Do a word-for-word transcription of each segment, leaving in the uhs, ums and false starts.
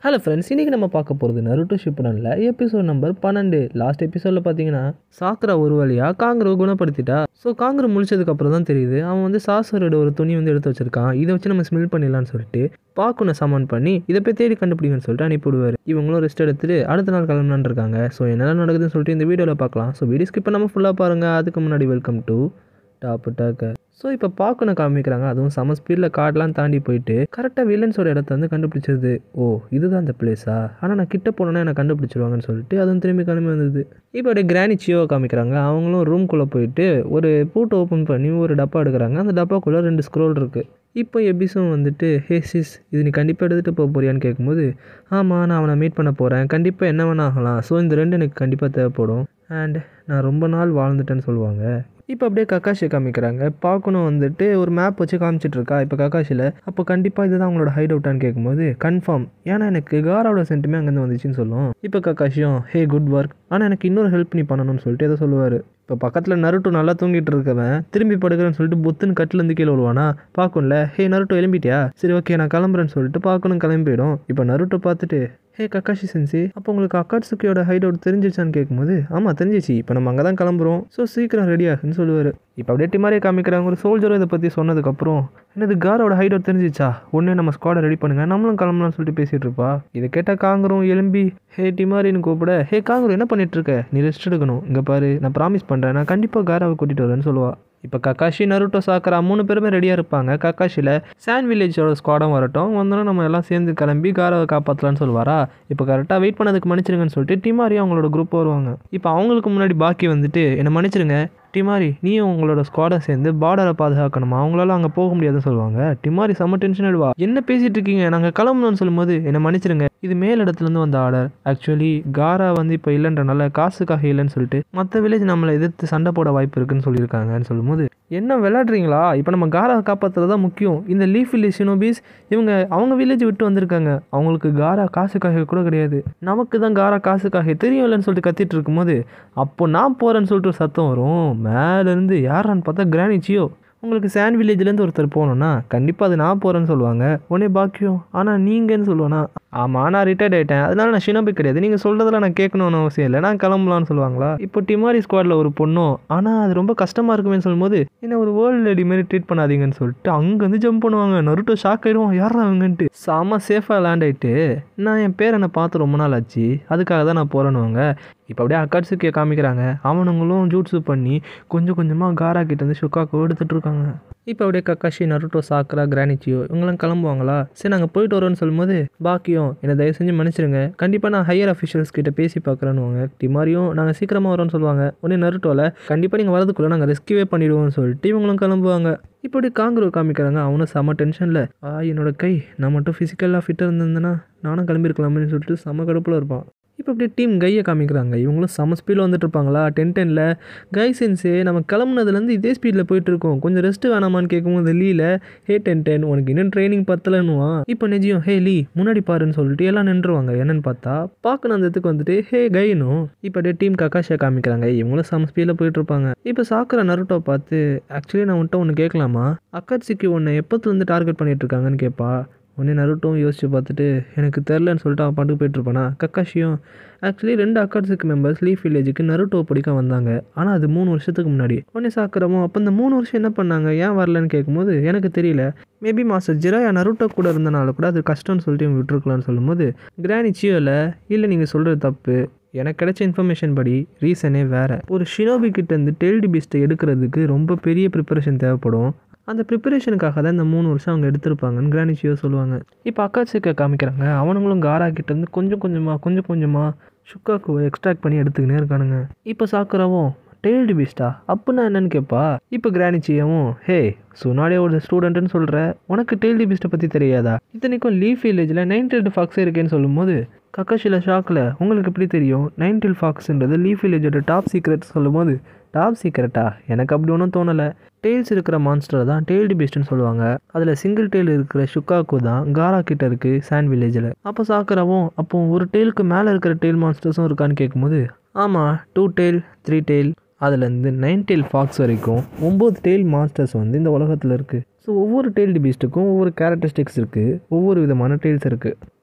Hello friends, இன்றைக்கி நம்ம பார்க்க போகிறது நருட்டோ ஷிப்புடனில் எபிசோட் நம்பர் பன்னெண்டு. லாஸ்ட் எபிசோடில் பார்த்தீங்கன்னா சாக்குரா ஒரு வழியாக காங்கரோ குணப்படுத்திட்டா. ஸோ காங்கரோ முழிச்சதுக்கப்புறம் தான் தெரியுது அவன் வந்து சாசரோட ஒரு துணி வந்து எடுத்து வச்சிருக்கான். இதை வச்சு நம்ம ஸ்மெல் பண்ணிடலான்னு சொல்லிட்டு பாக்குனை சமான் பண்ணி இதை போய் தேடி கண்டுபிடிங்கன்னு சொல்லிட்டு அனுப்பிவிடுவார். இவங்களும் ரெஸ்ட் எடுத்துட்டு அடுத்த நாள் கிளம்பலான்னு இருக்காங்க. ஸோ என்னென்ன நடக்குதுன்னு சொல்லிட்டு இந்த வீடியோவில் பார்க்கலாம். ஸோ வீடியோ ஸ்கிப் பண்ணாமல் ஃபுல்லாக பாருங்கள். அதுக்கு முன்னாடி welcome to top talk. So இப்போ பாக்குனை காமிக்கிறாங்க. அதுவும் செம ஸ்பீடில் கார்டெலாம் தாண்டி போயிட்டு கரெக்டாக வில்லன்ஸோட இடத்த வந்து கண்டுபிடிச்சிருது. ஓ, இதுதான் அந்த பிளேஸா? ஆனால் நான் கிட்ட போனோன்னா என்னை கண்டுபிடிச்சிருவாங்கன்னு சொல்லிட்டு அதுவும் திரும்பி கிளம்பி வந்தது. இப்போ அப்படியே கிரானி சியோவை காமிக்கிறாங்க. அவங்களும் ரூம்குள்ளே போயிட்டு ஒரு பூட்டை ஓப்பன் பண்ணி ஒரு டப்பா எடுக்கிறாங்க. அந்த டப்பாக்குள்ளே ரெண்டு ஸ்க்ரோல் இருக்குது. இப்போ எபிஸும் வந்துட்டு ஹே சிஸ், இது நீ கண்டிப்பாக எடுத்துகிட்டு போக போறியான்னு கேட்கும்போது, ஆமாம் நான் அவனை மீட் பண்ண போகிறேன், கண்டிப்பாக என்ன வேணா ஆகலாம், ஸோ இந்த ரெண்டு எனக்கு கண்டிப்பாக தேவைப்படும், அண்ட் நான் ரொம்ப நாள் வாழ்ந்துட்டேன்னு சொல்லுவாங்க. இப்போ அப்படியே கக்காஷியை காமிக்கிறாங்க. பார்க்கணும் வந்துட்டு ஒரு மேப் வச்சு காமிச்சிட்ருக்கா இப்போ கக்காஷியில். அப்போ கண்டிப்பாக இதுதான் அவங்களோட ஹைட் அவுட்டான்னு கேட்கும்போது கன்ஃபார்ம், ஏன்னா எனக்கு காராவோட சென்ட்டுமே அங்கேருந்து வந்துச்சுன்னு சொல்லும். இப்போ கக்காஷியும் ஹே குட் ஒர்க், ஆனால் எனக்கு இன்னொரு ஹெல்ப் நீ பண்ணணும்னு சொல்லிட்டு எதை சொல்லுவார். இப்போ பக்கத்தில் நருட்டோ நல்லா தூங்கிட்டு இருக்கவன் திரும்பி படுக்கிறேன்னு சொல்லிட்டு புத்துன்னு கட்டிலேருந்து கீழே விழுவானா. பார்க்கும்ல, ஹே நருட்டோ எழும்பிட்டியா, சரி ஓகே நான் கிளம்புறேன்னு சொல்லிட்டு பார்க்கணும் கிளம்பி போயிடும். இப்போ நருட்டோ பார்த்துட்டு ஹே கக்காஷி சென்சி, அப்போ உங்களுக்கு அக்காட்சுக்கியோட ஹைட் அவுட் தெரிஞ்சிச்சான்னு கேட்கும்போது, ஆமாம் தெரிஞ்சிச்சு, இப்போ நம்ம அங்கே தான் கிளம்புறோம், ஸோ சீக்கிரம் ரெடி ஆகுன்னு சொல்லுவார். இப்போ அப்படியே டிமாரியை காமிக்கிறாங்க. ஒரு சோல்ஜரும் இதை பற்றி சொன்னதுக்கப்புறம், என்னது காரோட ஹைட் அவுட் தெரிஞ்சிச்சா, ஒன்றே நம்ம ஸ்குவாடை ரெடி பண்ணுங்கள், நம்மளும் கிளம்பலாம்னு சொல்லிட்டு பேசிகிட்டு இருப்பா. இதை கேட்டால் காங்கரும் எலும்பி ஹே டிமாரின்னு கூப்பிட, ஹே காங்கரும் என்ன பண்ணிட்டு இருக்க, நீ ரெஸ்ட் எடுக்கணும், இங்கே பாரு நான் ப்ராமிஸ் பண்ணுறேன் நான் கண்டிப்பாக காராவை கூட்டிகிட்டு வரேன்னு சொல்லுவா. இப்போ கக்காஷி நருட்டோ சாக்கரா மூணு பேருமே ரெடியாக இருப்பாங்க. கக்காஷியில் சாண்ட் வில்லேஜோட ஸ்குவாடும் வரட்டும், வந்தோன்னா நம்ம எல்லாம் சேர்ந்து கிளம்பி காராவை காப்பாற்றலான்னு சொல்லுவாரா. இப்போ கரெக்டாக வெயிட் பண்ணதுக்கு மன்னிச்சிருங்கன்னு சொல்லிட்டு டிமாரி அவங்களோட குரூப் வருவாங்க. இப்போ அவங்களுக்கு முன்னாடி பாக்கி வந்துட்டு என்னை மன்னிச்சிருங்க டிமாரி, நீயும் உங்களோட ஸ்குவாடை சேர்ந்து பார்டரை பாதுகாக்கணுமா, அவங்களால அங்கே போக முடியாதுன்னு சொல்லுவாங்க. டிமாரி செம்ம டென்ஷன் ஆயிடுவா. என்ன பேசிகிட்டு இருக்கீங்க, நாங்கள் கிளம்பணும்னு சொல்லும்போது என்னை மன்னிச்சிருங்க, இது மேல் இடத்துலேருந்து வந்த ஆர்டர், ஆக்சுவலி காரா வந்து இப்போ இல்லைன்றனால காசுக்காக இல்லைன்னு சொல்லிட்டு மற்ற வில்லேஜ் நம்மளை எதிர்த்து சண்டை போட வாய்ப்பு இருக்குன்னு சொல்லியிருக்காங்கன்னு சொல்லும்போது, என்ன விளையாடுறீங்களா, இப்போ நம்ம காராவை காப்பாற்றுறது தான் முக்கியம், இந்த லீஃப் வில்லேஜ் ஷினோபிஸ் இவங்க அவங்க வில்லேஜ் விட்டு வந்திருக்காங்க, அவங்களுக்கு காரா காசுக்காக கூட கிடையாது, நமக்கு தான் காரா காசுக்காக தெரியும் இல்லைன்னு சொல்லிட்டு கத்திட்டு இருக்கும்போது, அப்போ நான் போகிறேன்னு சொல்லிட்டு ஒரு சத்தம் வரும். மேலேருந்து யாரான்னு பார்த்தா கிரானி சியோ. உங்களுக்கு சாண்ட் வில்லேஜ்லேருந்து ஒருத்தர் போகணுன்னா கண்டிப்பாக அது நான் போகிறேன்னு சொல்லுவாங்க. உடனே பாக்கியம், ஆனால் நீங்கன்னு சொல்லுவேன்னா, ஆமாம் நான் ரிட்டையர்ட் ஆகிட்டேன், அதனால நான் ஷினோபி கிடையாது, நீங்கள் சொல்கிறதெல்லாம் நான் கேட்கணும்னு அவசியம் இல்லை, நான் கிளம்பலான்னு சொல்லுவாங்களா. இப்போ டிமாரி ஸ்குவாடில் ஒரு பொண்ணும், ஆனால் அது ரொம்ப கஷ்டமாக இருக்குமேன்னு சொல்லும்போது, என்ன ஒரு வேர்ல்டு லேடி மாரி ட்ரீட் பண்ணாதீங்கன்னு சொல்லிட்டு அங்கேருந்து ஜம்ப் பண்ணுவாங்க. நருட்டோ ஷாக் ஆகிடுவோம், யாரா அவங்கன்ட்டு. செம்ம சேஃபாக லேண்ட் ஆகிட்டு, நான் என் பேர் என்னை பார்த்து ரொம்ப நாள் ஆச்சு, அதுக்காக தான் நான் போகிறேன்னுவாங்க. இப்போ அப்படியே அக்காட்சுக்கியை காமிக்கிறாங்க. அவனுங்களும் ஜூட்ஸு பண்ணி கொஞ்சம் கொஞ்சமாக காரா கிட்டேருந்து ஷுக்காக்கு எடுத்துகிட்டு இருக்காங்க. இப்போ அப்படியே Kakashi Naruto Sakura granny Chiyo இவங்களாம் கிளம்புவாங்களா. சரி நாங்கள் போயிட்டு வரோன்னு சொல்லும்போது பாக்கியம், என்னை தயவு செஞ்சு மன்னிச்சிருங்க, கண்டிப்பாக நான் ஹையர் அஃபிஷியல்ஸ் கிட்ட பேசி பார்க்குறேன்னுவாங்க. டிமாரியும் நாங்கள் சீக்கிரமாக வரோன்னு சொல்லுவாங்க. உடனே நருட்டோவில் கண்டிப்பாக நீங்கள் வரதுக்குள்ளே நாங்கள் ரெஸ்கியூவே பண்ணிவிடுவோம்னு சொல்லிட்டு இவங்களும் கிளம்புவாங்க. இப்படி காங்கரோ காமிக்கிறாங்க. அவனும் செம்ம டென்ஷனில், ஆ என்னோட கை, நான் மட்டும் ஃபிசிக்கலாக ஃபிட்டாக இருந்திருந்தேன்னா நானும் கிளம்பியிருக்கலாம்னு சொல்லிட்டு செம்ம கடுப்பில் இருப்பான். இப்போ அப்படியே டீம் கையை காமிக்கிறாங்க. இவங்களும் செம்ம ஸ்பீடில் வந்துட்டு இருப்பாங்களா. டென் டெனில் கை சென்ஸே நம்ம கிளம்புனதுலேருந்து இதே ஸ்பீடில் போயிட்டுருக்கோம், கொஞ்சம் ரெஸ்ட்டு வேணாமான்னு கேட்கும்போது லீல, ஹே டென் டென் உனக்கு இன்னும் ட்ரைனிங் பத்தலைன்னுவான். இப்போ நெஜியும் ஹே லீ முன்னாடி பாருன்னு சொல்லிட்டு எல்லாம் நின்றுவாங்க. என்னன்னு பார்த்தா பார்க்கணும் அந்த இடத்துக்கு வந்துட்டு ஹே கைனும். இப்போ அப்படியே டீம் கக்காஷியை காமிக்கிறாங்க. இவங்களும் செம்ம ஸ்பீடில் போயிட்டுருப்பாங்க. இப்போ சாக்கரா நருட்டோ பார்த்து, ஆக்சுவலி நான் உன்ட்ட ஒன்று கேட்கலாமா, அக்காட்சுக்கி உன்னை எப்போத்துலேருந்து டார்கெட் பண்ணிட்டு இருக்காங்கன்னு கேட்பா. உடனே நருட்டோவும் யோசிச்சு பார்த்துட்டு எனக்கு தெரிலன்னு சொல்லிட்டு அவன் பாட்டுக்கு போயிட்டுருப்பானா. கக்காஷியும் ஆக்சுவலி ரெண்டு அக்காட்சுக்கு மெம்பர்ஸ் லீஃப் வில்லேஜுக்கு நருட்டோ பிடிக்க வந்தாங்க, ஆனால் அது மூணு வருஷத்துக்கு முன்னாடி. உடனே சாக்கரமும் அப்போ இந்த மூணு வருஷம் என்ன பண்ணாங்க, ஏன் வரலன்னு கேட்கும்போது எனக்கு தெரியல, மேபி மாஸ்டர் ஜிராயா நருட்டோ கூட இருந்தனால கூட அது கஷ்டம்னு சொல்லிட்டு இவங்க விட்டுருக்கலான்னு சொல்லும்போது கிரானி சியோவில், இல்லை நீங்கள் சொல்கிறது தப்பு, எனக்கு கிடைச்ச இன்ஃபர்மேஷன் படி ரீசனே வேறு. ஒரு ஷினோபி கிட்டேருந்து டெய்ல்டு பீஸ்ட்டை எடுக்கிறதுக்கு ரொம்ப பெரிய ப்ரிப்பரேஷன் தேவைப்படும், அந்த ப்ரிப்பரேஷனுக்காக தான் இந்த மூணு வருஷம் அவங்க எடுத்திருப்பாங்கன்னு கிரானி சியோ சொல்லுவாங்க. இப்போ அக்காட்சுக்கை காமிக்கிறாங்க. அவனுங்களும் காரா கிட்டேருந்து கொஞ்சம் கொஞ்சமாக கொஞ்சம் கொஞ்சமாக ஷுக்காக்குவை எக்ஸ்ட்ராக்ட் பண்ணி எடுத்துக்கினே இருக்கானுங்க. இப்போ சாக்கராவும் டெய்ல்டு பீஸ்டா அப்படின்னா என்னன்னு கேட்பா. இப்போ கிரானி சியோவும், ஹே சுனாடியே ஒரு ஸ்டூடெண்ட்டுன்னு சொல்கிற, உனக்கு டெய்ல்டு பீஸ்ட்டை பற்றி தெரியாதா, இத்தனைக்கும் லீஃப் வில்லேஜில் நைன் டெய்ல்டு ஃபாக்ஸ் இருக்கேன்னு சொல்லும்போது கக்காஷியில் ஷாக்கில், உங்களுக்கு எப்படி தெரியும், நைன் டெய்ல் ஃபாக்ஸ்ன்றது லீஃப் வில்லேஜோட டாப் சீக்ரெட் சொல்லும்போது, டாப் சீக்ரெட்டா, எனக்கு அப்படி ஒன்றும் தோணலை, டெய்ல்ஸ் இருக்கிற மான்ஸ்டர் தான் டெய்ல்டு பீஸ்ட்னு சொல்லுவாங்க, அதில் சிங்கிள் டெய்ல் இருக்கிற ஷுக்காக்கு தான் காரா கிட்ட இருக்குது சாண்ட் வில்லேஜில். அப்போ சாக்கராவும், அப்போ ஒரு டெய்லுக்கு மேலே இருக்கிற டெய்ல் மான்ஸ்டர்ஸும் இருக்கான்னு கேட்கும்போது, ஆமாம் டூ டெய்ல் த்ரீ டெய்ல் அதுலேருந்து நைன் டெய்ல் ஃபாக்ஸ் வரைக்கும் ஒம்பது டெய்ல் மாஸ்டர்ஸ் வந்து இந்த உலகத்தில் இருக்குது. ஸோ ஒவ்வொரு டெய்ல்டு பீஸ்ட்டுக்கும் ஒவ்வொரு கேரக்டரிஸ்டிக்ஸ் இருக்குது, ஒவ்வொரு விதமான டெய்ல்ஸ் இருக்குது.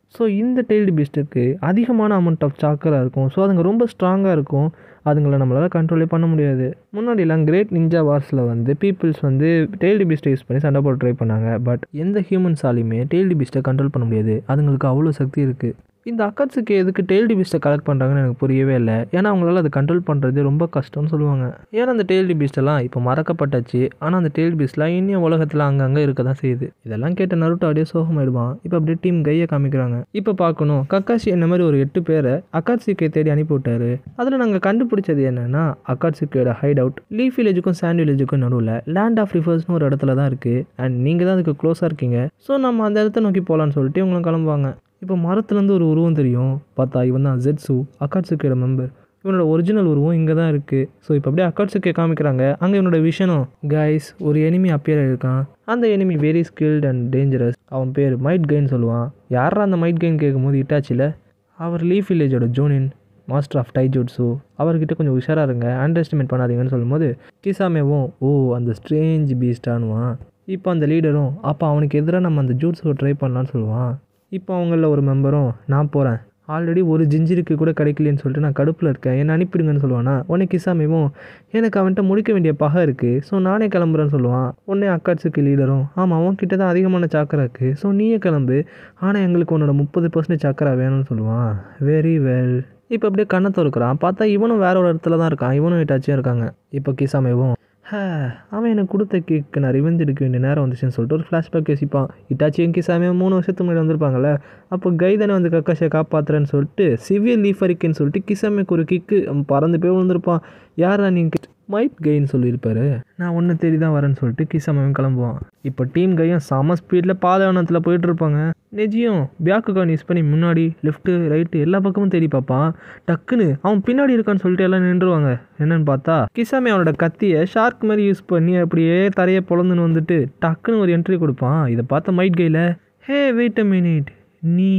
ஸோ இந்த டெய்ல்டு பீஸ்ட்டுக்கு அதிகமான அமௌண்ட் ஆஃப் சாக்கரா இருக்கும். ஸோ அதுங்க ரொம்ப ஸ்ட்ராங்காக இருக்கும். அதுங்களை நம்மளால் கண்ட்ரோலே பண்ண முடியாது. முன்னாடிலாம் கிரேட் நிஞ்சா வார்ஸில் வந்து பீப்புள்ஸ் வந்து டெய்ல்டு பீஸ்ட்டை யூஸ் பண்ணி சண்டை போட ட்ரை பண்ணாங்க. பட் எந்த ஹியூமன்ஸாலையுமே டெய்ல்டு பீஸ்ட்டை கண்ட்ரோல் பண்ண முடியாது. அதுங்களுக்கு அவ்வளோ சக்தி இருக்குது. இந்த அக்காட்சுக்கு எதுக்கு டெய்ல்டு பீஸ்ட்டை கலெக்ட் பண்ணுறாங்கன்னு எனக்கு புரியவே இல்லை. ஏன்னா அவங்களால அதை கண்ட்ரோல் பண்ணுறது ரொம்ப கஷ்டம்னு சொல்லுவாங்க. ஏன்னா அந்த டெய்ல்டு பீஸ்ட்டெல்லாம் இப்போ மறக்கப்பட்டாச்சு. ஆனால் அந்த டெய்ல்டு பீஸ்ட்லாம் இன்னும் உலகத்தில் அங்கங்கே இருக்க தான் செய்யுது. இதெல்லாம் கேட்ட நருட்டோ அப்படியே சோகமாயிடுவான். இப்போ அப்படியே டீம் கையை காமிக்கிறாங்க. இப்போ பார்க்கணும், கக்காஷி என்ன மாதிரி ஒரு எட்டு பேரை அக்காட்சுக்கை தேடி அனுப்பி விட்டாரு. அதில் நாங்கள் கண்டுபிடிச்சது என்னன்னா, அக்காட்சுக்கையோட ஹைட் அவுட் லீஃப் வில்லேஜுக்கும் சாண்ட் வில்லேஜுக்கும் நடுவில் லேண்ட் ஆஃப் ரிவர்ஸ்னு ஒரு இடத்துல தான் இருக்குது. அண்ட் நீங்கள் தான் அதுக்கு க்ளோஸாக இருக்கீங்க. ஸோ நம்ம அந்த இடத்த நோக்கி போகலான்னு சொல்லிட்டு இவங்களும் கிளம்புவாங்க. இப்போ மரத்துலேருந்து ஒரு உருவம் தெரியும். பார்த்தா இவன் தான் ஜெட்ஸு, அக்காட்சுக்கையோட மெம்பர். இவனோட ஒரிஜினல் உருவம் இங்கே தான் இருக்குது. ஸோ இப்போ அப்படியே அக்காட்சுக்கை காமிக்கிறாங்க. அங்கே இவனோட விஷனும் கைஸ் ஒரு எனிமி அப்பியர் ஆகிருக்கான். அந்த enemy very skilled and dangerous. அவன் பேர் மைட் கைன்னு சொல்லுவான். யாரா அந்த மைட் கைன்னு கேட்கும்போது இட்டாச்சியில் அவர் லீஃப் வில்லேஜோட ஜோனின் மாஸ்டர் ஆஃப் டைஜூட்ஸு. அவர்கிட்ட கொஞ்சம் உஷாராக இருங்க, அண்டர் எஸ்டிமேட் பண்ணாதீங்கன்னு சொல்லும்போது கிசாமேவும் ஓ அந்த ஸ்ட்ரேஞ்ச் பீஸ்டானுவான். இப்போ அந்த லீடரும் அப்போ அவனுக்கு எதிராக நம்ம அந்த ஜூட்ஸை ட்ரை பண்ணலான்னு சொல்லுவான். இப்போ அவங்களில் ஒரு மெம்பரும் நான் போகிறேன், ஆல்ரெடி ஒரு ஜிஞ்சிருக்கு கூட கிடைக்கலன்னு சொல்லிட்டு நான் கடுப்பில் இருக்கேன், என்னை அனுப்பிடுங்கன்னு சொல்லுவானா. உடனே கிசாமேவும் எனக்கு அவன்கிட்ட முடிக்க வேண்டிய பகை இருக்குது, ஸோ நானே கிளம்புறேன்னு சொல்லுவான். உடனே அக்காட்சுக்கு லீடரும் ஆமாம் அவன் கிட்ட தான் அதிகமான சாக்கரா இருக்குது, ஸோ நீயே கிளம்பு, ஆனால் எங்களுக்கு உன்னோட முப்பது பர்சன்டேஜ் சாக்கரா வேணும்னு சொல்லுவான். Very well. இப்போ அப்படியே கண்ணை திறக்கிறான். பார்த்தா இவனும் வேற ஒரு இடத்துல தான் இருக்கான். இவனும் இட்டாச்சியாக இருக்காங்க. இப்போ கிசாமேவும் ஹே அவன் எனக்கு கொடுத்த கேக்கு நான் ரிவெஞ்ச் எடுக்க வேண்டிய நேரம் வந்துச்சுன்னு சொல்லிட்டு ஒரு ஃப்ளாஷ்பேக் யோசிப்பான். இட்டாச்சியும் கிசாமையும் மூணு வருஷத்துக்கு முன்னாடி வந்திருப்பாங்கல்ல. அப்போ கை தானே வந்து கக்காஷியை காப்பாற்றுறேன்னு சொல்லிட்டு சிவியர் லீஃப் அரிக்குன்னு சொல்லிட்டு கிசாமைக்கு ஒரு கிக்கு பறந்து போய் விழுந்திருப்பான். யாரா நீங்கள் மைட் கைன்னு சொல்லியிருப்பாரு. நான் ஒன்று தேடி தான் வரேன்னு சொல்லிட்டு கிசாமையும் கிளம்புவான். இப்போ டீம் கையும் செம ஸ்பீடில் பாலைவனத்தில் போயிட்டு இருப்பாங்க. நெஜியும் பியாக்குகான் யூஸ் பண்ணி முன்னாடி லெஃப்ட்டு ரைட்டு எல்லா பக்கமும் தேடி பார்ப்பான். டக்குன்னு அவன் பின்னாடி இருக்கான்னு சொல்லிட்டு எல்லாம் நின்றுவாங்க. என்னன்னு பார்த்தா கிசாமே அவனோட கத்தியை ஷார்க் மாதிரி யூஸ் பண்ணி அப்படியே தரையை பொழந்துன்னு வந்துட்டு டக்குன்னு ஒரு என்ட்ரி கொடுப்பான். இதை பார்த்த மைட் கையில் ஹே வெயிட் அ மினிட் நீ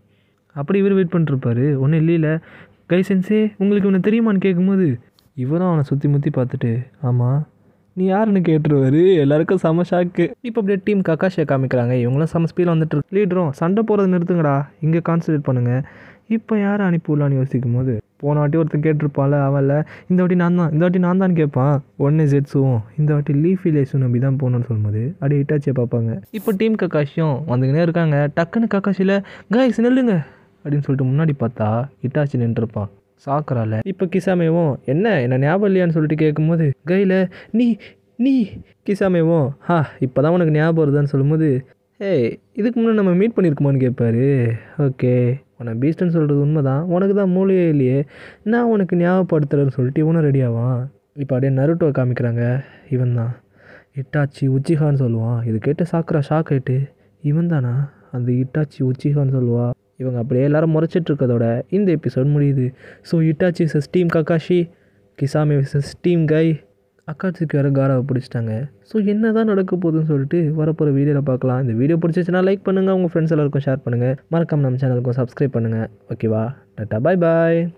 அப்படி இவர் வெயிட் பண்ணிட்டுருப்பாரு. ஒன்றும் இல்லையில கை சென்ஸே உங்களுக்கு இவனை தெரியுமான்னு கேட்கும்போது இவரும் அவனை சுற்றி முற்றி பார்த்துட்டு ஆமாம் நீ யாருன்னு கேட்டுருவாரு. எல்லாருக்கும் செம ஷாக்கு. இப்போ அப்படியே டீம் கக்காஷியை காமிக்கிறாங்க. இவங்களும் செம ஸ்பீடில் வந்துட்டு இருக்கு. லீடரும் சண்டை போகிறது நிறுத்துங்கடா, இங்கே கான்சன்ட்ரேட் பண்ணுங்கள். இப்போ யாரை அனுப்பிவிடலான்னு யோசிக்கும் போது போன வாட்டி ஒருத்தன் கேட்டிருப்பான்ல அவன்ல இந்த வாட்டி நான் தான் இந்த வாட்டி நான் தான் கேட்பான். ஒன்று ஜெட்ஸும் இந்த வாட்டி லீஃப் வில்லேஜும் நம்பி தான் போகணுன்னு சொல்லும்போது அப்படியே இட்டாச்சியை பார்ப்பாங்க. இப்போ டீம் கக்காஷியும் வந்துக்கினே இருக்காங்க. டக்குன்னு கக்காஷியில் கைஸ் நில்லுங்க அப்படின்னு சொல்லிட்டு முன்னாடி பார்த்தா இட்டாச்சி நின்றுருப்பான் சாக்கரால. இப்போ கிசாமேவும் என்ன என்ன ஞாபகம் இல்லையான்னு சொல்லிட்டு கேட்கும்போது கையில் நீ நீ கிசாமேவும் ஹா இப்போ தான் உனக்கு ஞாபகம் வருதான்னு சொல்லும்போது ஏய் இதுக்கு முன்னாடி நம்ம மீட் பண்ணியிருக்குமான்னு கேட்பாரு. ஓகே உன்னை பீஸ்ட்னு சொல்கிறது உண்மை தான், உனக்கு தான் மூளையே இல்லையே, நான் உனக்கு ஞாபகப்படுத்துறேன்னு சொல்லிட்டு இவனும் ரெடி ஆவான். இப்போ அப்படியே நருட்டோவை காமிக்கிறாங்க. இவன் தான் இட்டாச்சி உச்சிஹான்னு சொல்லுவான். இது கேட்டு சாக்குறா ஷாக் ஆகிட்டு இவன் தானா அந்த இட்டாச்சி உச்சிஹான்னு சொல்லுவா. இவங்க அப்படியே எல்லாரும் முறைச்சிட்டு இருக்கதோட இந்த எபிசோட் முடியுது. So Itachi versus team Kakashi, Kisame versus team Guy, Akatsuki வேறு காராவை பிடிச்சிட்டாங்க. ஸோ என்ன தான் நடக்க போகுதுன்னு சொல்லிட்டு வரப்போகிற வீடியோவில் பார்க்கலாம். இந்த வீடியோ பிடிச்சிச்சுன்னா லைக் பண்ணுங்கள், உங்கள் ஃப்ரெண்ட்ஸ் எல்லாருக்கும் ஷேர் பண்ணுங்கள், மறக்காம நம்ம சேனலுக்கும் சப்ஸ்கிரைப் பண்ணுங்கள். ஓகேவா, டாட்டா பாய் பாய்.